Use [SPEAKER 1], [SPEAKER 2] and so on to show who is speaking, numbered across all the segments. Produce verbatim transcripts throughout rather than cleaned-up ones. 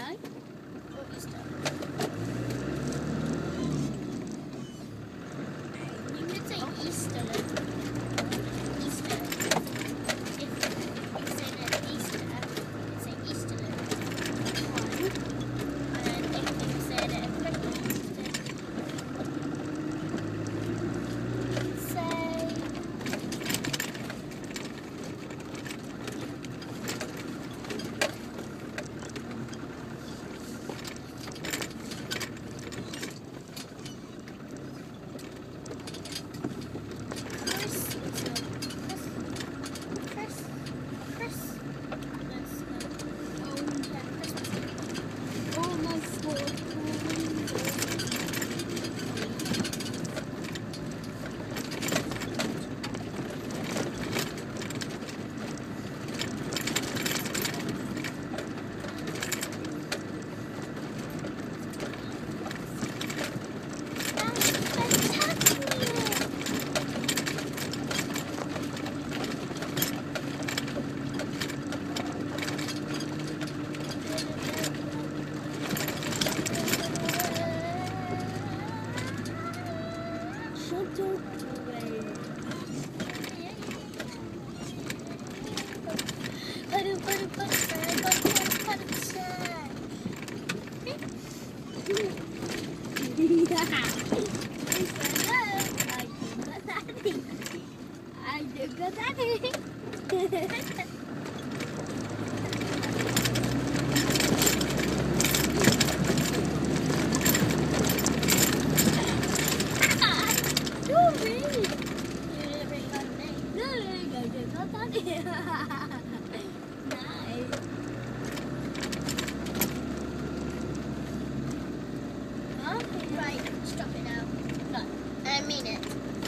[SPEAKER 1] No? Or Easter? You could say oh. Easter. Easter. If you say that Easter, you could say Easter. One. And if you say that Christmas, then say I do good at it. Right, stop it now. No, I mean it.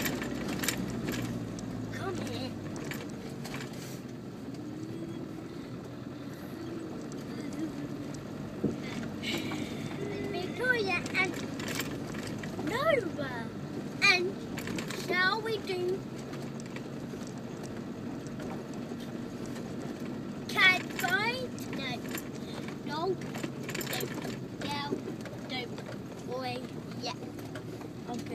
[SPEAKER 1] Come here. Victoria and Nova. And shall we do cat fight? No. No. Don't. Girl. Don't. Boy. Yeah. Okay.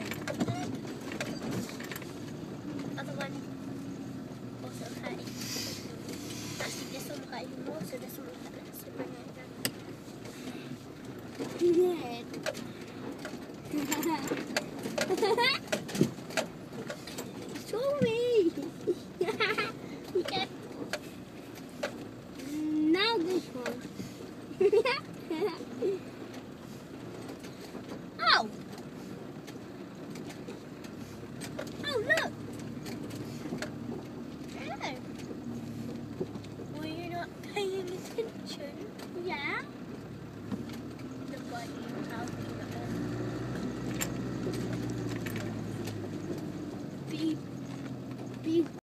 [SPEAKER 1] Other one also hurt. Actually, this one hurt even more, so this one hurt. So bring it down. Sorry. Okay. Now this one. Oh. Oh, look! Oh. Were you not paying attention? Yeah? Look what you have.